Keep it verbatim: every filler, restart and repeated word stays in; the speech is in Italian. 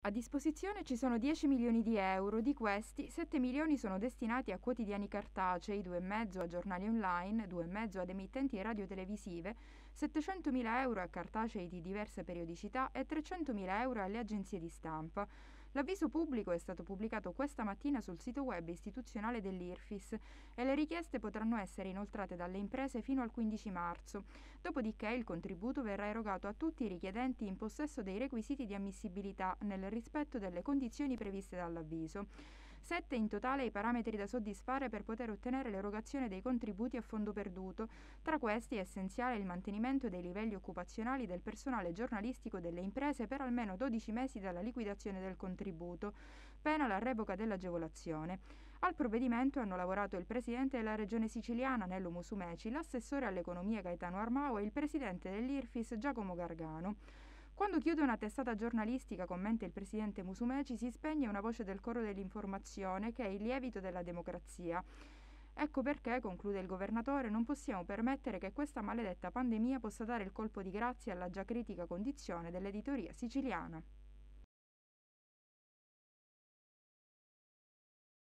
A disposizione ci sono dieci milioni di euro, di questi sette milioni sono destinati a quotidiani cartacei, due e mezzo a giornali online, due e mezzo ad emittenti radiotelevisive, settecentomila euro a cartacei di diverse periodicità e trecentomila euro alle agenzie di stampa. L'avviso pubblico è stato pubblicato questa mattina sul sito web istituzionale dell'IRFIS e le richieste potranno essere inoltrate dalle imprese fino al quindici marzo. Dopodiché il contributo verrà erogato a tutti i richiedenti in possesso dei requisiti di ammissibilità nel rispetto delle condizioni previste dall'avviso. Sette in totale i parametri da soddisfare per poter ottenere l'erogazione dei contributi a fondo perduto. Tra questi è essenziale il mantenimento dei livelli occupazionali del personale giornalistico delle imprese per almeno dodici mesi dalla liquidazione del contributo, pena la revoca dell'agevolazione. Al provvedimento hanno lavorato il presidente della regione siciliana Nello Musumeci, l'assessore all'economia Gaetano Armao e il presidente dell'IRFIS Giacomo Gargano. Quando chiude una testata giornalistica, commenta il presidente Musumeci, si spegne una voce del coro dell'informazione che è il lievito della democrazia. Ecco perché, conclude il governatore, non possiamo permettere che questa maledetta pandemia possa dare il colpo di grazia alla già critica condizione dell'editoria siciliana.